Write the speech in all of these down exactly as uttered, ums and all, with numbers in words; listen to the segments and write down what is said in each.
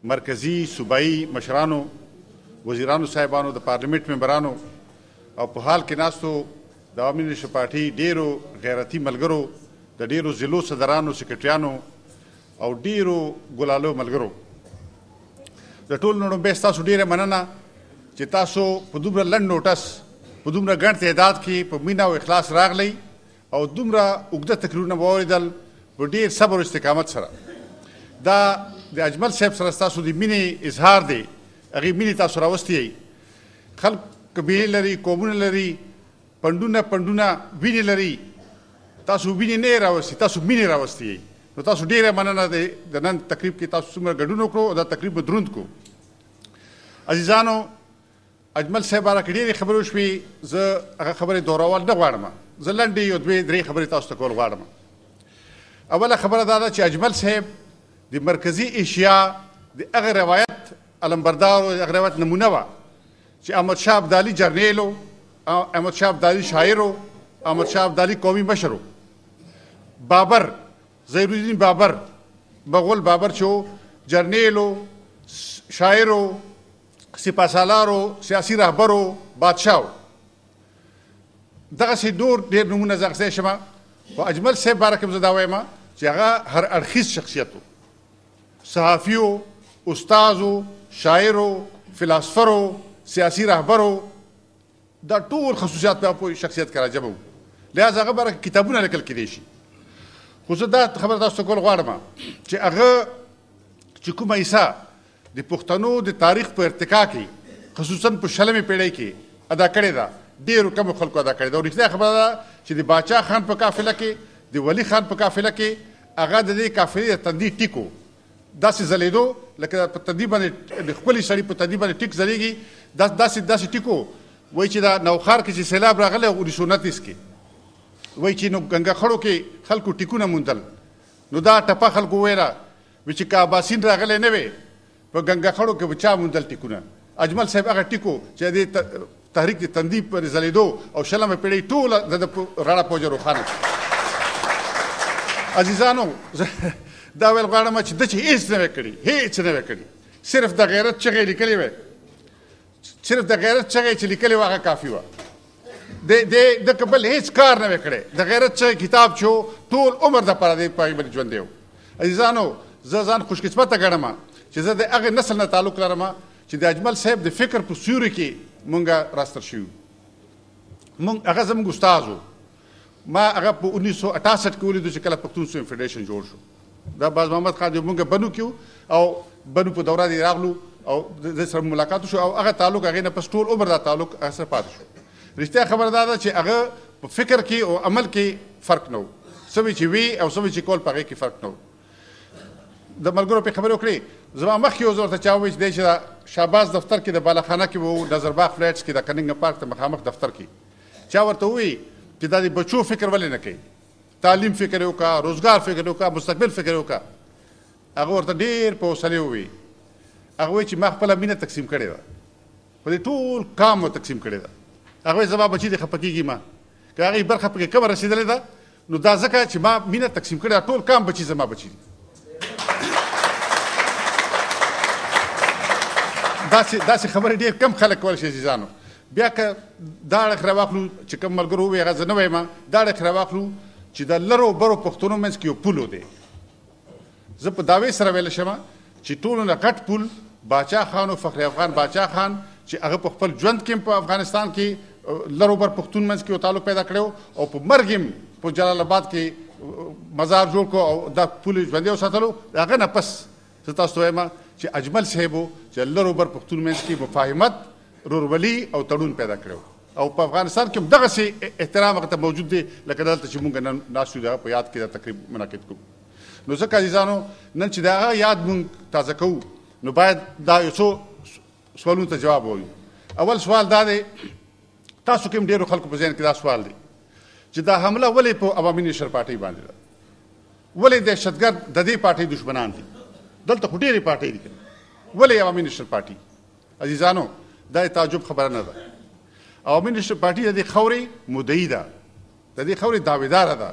مرکزی صوبایي مشرانو، وزیرانو صاحبانو، د پارلیمنت ممبرانو او په حال کې ناستو د عوامي نیشنل پارټي ډیرو غیرتي ملګرو، د ډیرو ضلعو صدرانو، سکرټریانو او ډیرو ګلالو ملګرو، د ټول نه لومړی ستاسو ډیره مننه چې تاسو په دومره لنډ نوټس په دومره ګڼ تعداد کې په مینه او اخلاص راغلی او دومره اوږده تقریرونه مو واورېدل په ډېر صبر او استقامت سره. دا د اجمل صاحب سره ستاسو د مینې اظهار دی، هغې مینې تاسو راوستي یئ. خلک قبیلې لري، قومونه لري، پنډونه پنډونه وینې لري، تاسو وینې نه یې راوستي، تاسو مینې راوستي یئ. نو تاسو ډېره مننه دی د نن تقریب کې تاسو څومره ګډون وکړو او دا تقریب به دروند کړو. عزیزانو، اجمل صاحب باره کې ډېرې خبرې وشوې، زه هغه خبرې دورول نه غواړم، زه لنډې یو دوې درې خبرې تاسو ته کول غواړم. اوله خبره دا ده چې اجمل صاحب د مرکزي ایشیا د هغه روایت علمبردار او د هغه روایت نمونه وه چې احمدشاه ابدالي جرنیل و، احمدشاه ابدالي شاعر و، احمدشاه ابدالي قومي مشر و، بابر ظهیرالدین بابر مغول بابر چې و جرنیل و، شاعر و، سپاه سالار و، سیاسي رهبر و، بادشاه و. دغسې نور ډېر نومونه زه اخیستی شمه. خو اجمل صاحب باره کې زه دا وایم چې هغه هر اړخیز شخصیت و، صحافي و، استاذ و، شاعر و، فلاسفر و، سیاسي رهبر و، دا ټول خصوصیات په شخصیت کې راجمه و. لهذا هغه باره کې کتابونه لیکل کیدی شي. خو زه دا خبره تاسو ته کول غواړم چې هغه چې کومه حصه د پښتنو د تاریخ په ارتقا کې خصوصا په شلمې پیړۍ کې ادا کړې ده، ډېرو کمو خلکو ادا کړې ده. او رښتیا خبره ده چې د باچا خان په قافله کې، د ولی خان په قافله کې هغه د دې قافلې د تندي ټیکو داسې ځلېدو لکه په تندي باندې د خپلې سړي په تندي باندې ټیک ځلېږي، داسې داسې ټیکو. وایي چې دا نوښار کې چې سیلاب راغلی اونیس سو انتیس کې، وایي چې نو ګنګا خړو کې خلکو ټیکونه موندل، نو دا ټپه خلکو ویله وایي چې که اباسین راغلی نه وی په ګنګا خړو کې به چا موندل ټیکونه. اجمل صاحب هغه ټیکو چې د تحریک د تندي پر ځلېدو او شلمه پیړۍ ټوله د رڼا په وجه روښانه شوه. عزیزانو، دا ویل غواړم چې ده چې هېڅ نه وی کړي، هېڅ نه وی کړي، صرف د غیرت چغې یې لیکلې وی، صرف د غیرت چغې چې لیکلې وه هغه کافي وه. د که بل هېڅ کار نه وی کړی. د غیرت چغې کتاب چې و ټول عمر دپاره دی په هغې باندې ژوندی و. عزیزانو، زه ځان خوشقسمته ګڼم چې زه د هغې نسل نه تعلق لرم چې د اجمل صاحب د فکر په سیوري کې مونږ راستر شوي. مونږ هغه زموږ استاذ و. ما هغه په اونیس سو اٹھاسٹھ کې ولیدو چې کله پښتون سویم فیډریشن جوړ شو. دا باز محمد خان جو مونږ بنو کې او بنو په دوره کې راغلو او د سره ملاقات شو او هغه تعلق هغې نه پس ټول عمر دا تعلق هغه سره پاتې شو. رښتیا خبره دا ده چې هغه په فکر کې او عمل کې فرق نه و، څه چې وي او څه چې کول په هغې کې فرق نه و. د ملګرو پې خبرې وکړې. زما مخکې یو ځل ورته چا ووایي چې دی چې د شهباز دفتر کې د بالاخانه کې به و، نظرباغ فلایټس کې د کننګ پارک ته مخامخ دفتر کې چا ورته ووایي چې دا د بچو فکر ولې نه کوي، تعلیم فکر یې وکړه، روزګار فکر یې وکړه، مستقبل فکر یې وکړه. هغه ورته ډېر په حوصلې ووایي. هغه وایي چې ما خپله مینه تقسیم کړې ده، په دې ټول کام مو تقسیم کړې ده. هغه وایي زما بچي دې خفه کېږي، ما که هغې برخه پکې کمه رسېدلې ده نو دا ځکه چې ما مینه تقسیم کړې ده، ټول کام بچي زما بچي دي. داسې داسې خبرې ډېر کم خلک کولی شي. عزیزانو، بیا که دا اړخ راواخلو چې کوم ملګرو ووایي هغه زه نه وایم، دا اړخ راواخلو چې د لرو برو پښتنو منځ کې یو پول دی. زه په دعوې سره ویلی شم چې ټولو نه غټ پول باچا خان او فخر افغان باچا خان چې هغه په خپل ژوند کې په افغانستان کې لرو بر پښتون منځ کې یو تعلق پیدا کړی او په مرګ هم په جلال آباد کې مزار جوړ کړو او دا پول یې ژوندی وساتلو. هغه نه پس زه تاسو ته وایم چې اجمل صاحب و چې لرو بر پښتون منځ کې مفاهمت، رورولي او تړون پیدا کړی او په افغانستان کې هم دغسې احترام هغه ته موجود دی لکه دلته چې مونږ نن ناست یو د هغه په یاد کې دا تقریب منعقد کوو. نو ځکه عزیزانو، نن چې د هغه یاد مونږ تازه کوو نو باید دا یو څو سوالونو ته جواب ووایو. اول سوال دا دی، تاسو کې هم ډېرو خلکو په ذهن کې دا سوال دی چې دا حمله ولې په عوامي نیشنل پارټۍ باندې ده، ولې دهشتګرد د دې پارټۍ دشمنان دي؟ دلته خو ډېرې پارټۍ دي، ولې عوامي نیشنل پارټۍ؟ عزیزانو، دا تعجب خبره نه ده. عوامي نیشنل پارټۍ د دې خاورې مدعي ده، د دې خاورې دعویداره ده.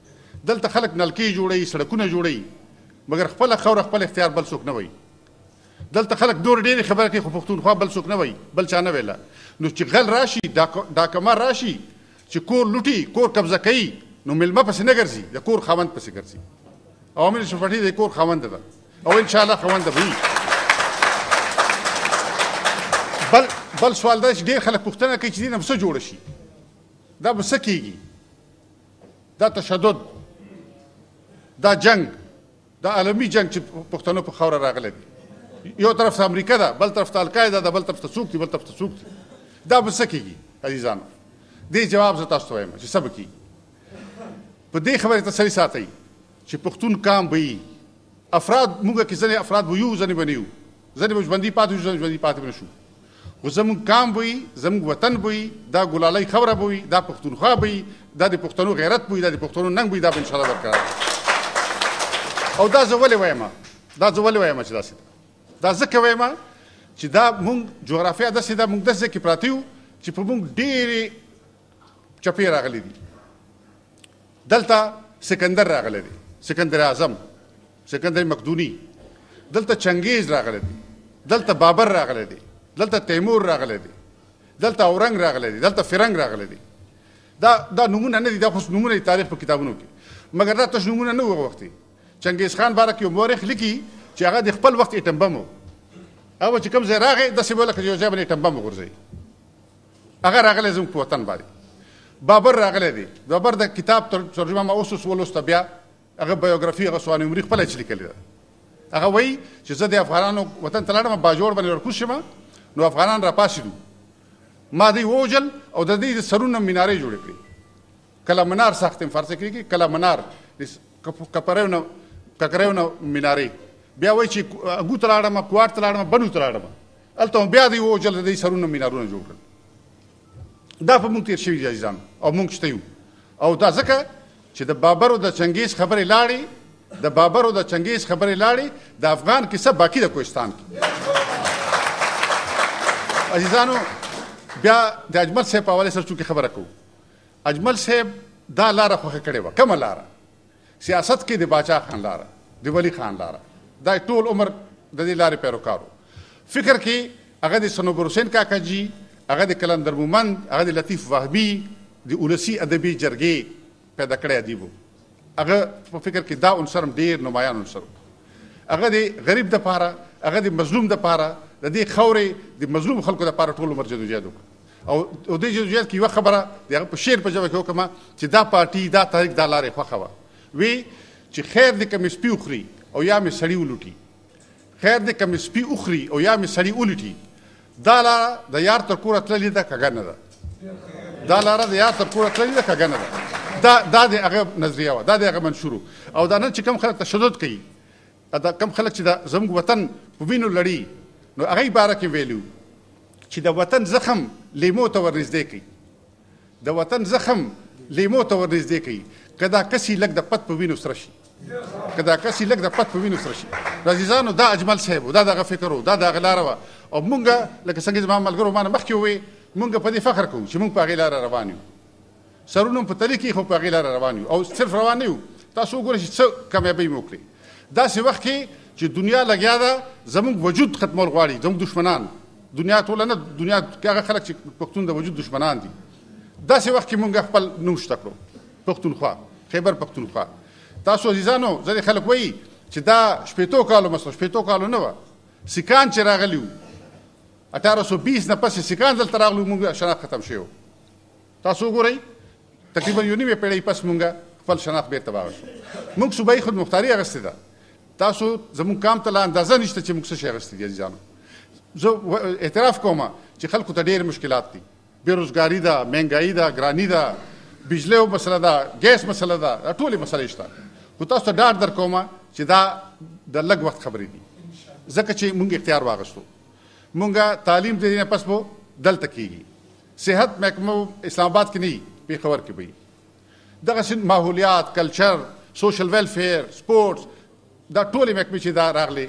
دلته خلک نلکې جوړوي، سړکونه جوړوي، مګر خپله خاوره خپل اختیار بل څوک نه وایي. دلته خلک نور ډېرې خبره کوي خو پښتونخوا بل څوک نه وایي بل چا نه ویله نو چې غل راشي ډاکمار راشي چې کور لوټي کور قبضه کوي نو میلمه پسې نه ګرځي د کور خاوند پسې ګرځي عوامي نېشنل پارټي د کور خاونده ده او انشاءالله خاونده به وي بل بل سوال دا چې ډېر خلک پوښتنه کوي چې دې نه به څه جوړه شي دا به څه کېږي دا تشدد دا جنگ دا عالمي جنگ چې پښتنو په خاوره راغلی دی یو طرف ته امریکا ده بل طرف ته القاعده ده بل طرف ته څوک دي بل طرف ته څوک دي دا به څه کېږي عزیزانو دې جواب زه تاسو ته وایم چې څه به کېږي په دې خبرې تسلي ساتئ چې پښتون کام به وي افراد موږ کې ځینې افراد به یو ځینې به نه یو ځینې به ژوندي پاتې شو ځینې ژوندي پاتې به نه شو خو زموږ کام به وي زموږ وطن به وي دا ګلالۍ خبره به وي دا پښتونخوا به وي دا د پښتنو غیرت به وي دا د پښتنو ننګ به وي دا به انشاءالله برقرار او دا زه ولې وایم دا زه ولې وایم چې داسې ده دا ځکه وایم چې دا مونږ جغرافیه داسې ده مونږ داسې ځای کې پراته یو چې په مونږ ډېرې چپې راغلي دي دلته سکندر راغلی دی سکندر اعظم سکندر مقدوني دلته چنګیز راغلی دی دلته بابر راغلی دی دلته تیمور راغلی دی دلته اورنګ راغلی دی دلته فرنګ راغلی دی دا دا نمونه نه دي دا خو نمونه دي تاریخ په کتابونو کې مګر دا تش نمونه نه وو وختي چنګیز خان باره کې یو مورخ لیکي چې هغه د خپل وخت ایټم بم و هغه چې کوم ځای راغی داسې به لکه یو ځای باندې ایټم بم وغورځوي هغه راغلی زموږ په وطن باندې بابر راغلی دی بابر د کتاب ترجمه ما اوس اوس ولوسته بیا هغه بایوګرافي هغه سوانح عمري خپله چې لیکلې ده هغه وایي چې زه د افغانانو وطن ته لاړم باجوړ باندې ورکوز شم نو افغانان را پاسېدو ما دوی ووژل او د دوی د سرونه مینارې جوړې کړې کله منار ساختیم فارسي کېږي کله منار کپریو نه ککریو نه مینارې بیا وایي چې اګو ته لاړم کوټ ته لاړم بنو ته لاړم هلته بیا دوی ووژل د دوی سرونه مینارونه جوړ کړل دا په مونږ تېر شوي دي عزیزانو او مونږ شته یو او دا ځکه چې د بابر او د چنګیز خبرې لاړې د بابر او د چنګیز خبرې لاړې د افغان کیسه باقي د کوهستان کې عزیزانو بیا د اجمل صاحب په حوالې سره چونکې خبره کوو اجمل صاحب دا لاره خوښه کړې وه کومه لاره سیاست کې د باچا خان لاره د ولی خان لاره دا ټول عمر د دې لارې پیروکار و فکر کې هغه د صنوبر حسین کاکا جي هغه د کلندر مومند هغه د لطیف وهبي د ولسي ادبي جرګې پیدا کړی ادیب و هغه په فکر کې دا عنصر هم ډېر نمایان عنصر هغه د غریب دپاره هغه د مظلوم دپاره د دې خاورې د مظلوم خلکو دپاره ټول عمر جدوجهد وکړ او د دې جدوجهد کې یوه خبره د هغه په شعر په ژبه کې وکړم چې دا پارټي دا تحریک دا لارې خوښه وه وی چې خیر د کمې سپي وخوري او یا مې سړي ولوټي خیر د کمې سپي وخوري او یا مې سړي ولوټي دا لاره د یار تر کوره تللې ده کږه نه ده دا لاره د یار تر کوره تللې ده کږه نه ده دا دا د هغه نظریه وه دا د هغه منشور او دا نن چې کوم خلک تشدد کوي دا کوم خلک چې د زموږ وطن په وینو لړي نو هغې باره کې ویلو چې د وطن زخم لیمو ته ورنږدې کوي د وطن زخم لیمو ته ورنږدې کوي که دا کسي لږ د پت په وینو سره شي که دا کسي لږ د پت په وینو سره شي عزیزانو دا اجمل صاحب و دا د هغه فکر و دا د هغه لاره وه او مونږ لکه څنګه زما ملګرو ما نه مخکې وویې مونږ په دې فخر کوو چې مونږ په هغې لاره روان یو سرونه په تلې کې خو په هغې لاره روان یو او صرف روان نه یو تاسو وګورئ چې څه کامیابۍ مو وکړې داسې وخت کې چې دنیا لګیا ده زموږ وجود ختمول غواړي زموږ دشمنان دنیا ټوله نه دنیا کې هغه خلک چې پښتون د وجود دشمنان دي داسې وخت کې مونږ خپل نوم شته کړو پښتونخوا خیبر پښتونخوا تاسو عزیزانو ځینې خلک وایي چې دا شپېتو کالو مسله شپېتو کالو نه وه سیکان چې راغلي وو اټاره سو بیس نه پسې سیکان دلته راغلي مونږ شناخت ختم شوی تاسو وګورئ تقریبا یو نیمې پېړۍ پس مونږ خپل شناخت بېرته واغ شو مونږ صوبایي خودمختاري اخیستې ده تاسو زموږ کام ته لا اندازه نشته چې مونږ څه شی اخیستي دي عزیزانو زه اعتراف کوم چې خلکو ته ډېر مشکلات دي بېروزګاري ده مهنګایي ده ګراني ده بجلیو مسله ده ګیس مسله ده دا ټولې مسلې شته خو تاسو ته ډاډ در کوم چې دا د لږ وخت خبرې دي ځکه چې مونږ اختیار واغستو مونږه تعلیم د دې نه پس به دلته کېږي صحت محکمه اسلام آباد کې نه وي پېښور کې به وي دغسې ماحولیات کلچر سوشل ویلفیر سپورټس دا ټولې محکمې چې دا راغلې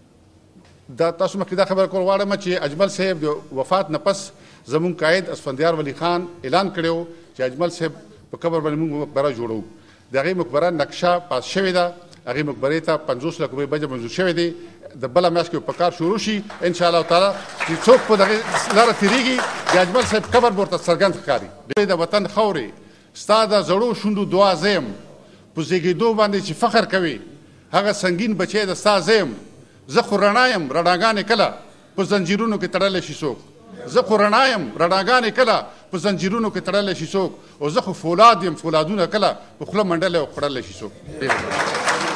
دا تاسو مخکې دا خبره کول غواړم چې اجمل صاحب د وفات نه پس زموږ قائد اسفندیار ولی خان اعلان کړی و چې اجمل صاحب په قبر باندې موږ مقبره جوړو د هغې مقبره نقشه پاس شوې ده. هغې مقبرې ته پنځوس لک روپۍ بجه منظور شوی دی. د بله میاشت کې په کار شروع شي انشاءالله تعالی چې څوک په دغې لاره تېرېږي د اجمل صاحب قبر به ورته څرګند ښکاري. د وطن خاورې ستا د زړو شونډو دعا زه یم، په زیږېدو باندې چې فخر کوي هغه سنګین بچی د ستا زه یم. زه خو رڼا یم رڼاګانې کله په زنجیرونو کې تړلی شي څوک. زه خو رڼا یم رڼاګانې کله په زنجیرونو کې تړلی شي څوک. او زه خو فولاد یم فولادونه کله په خوله منډلی او خوړلی شي څوک.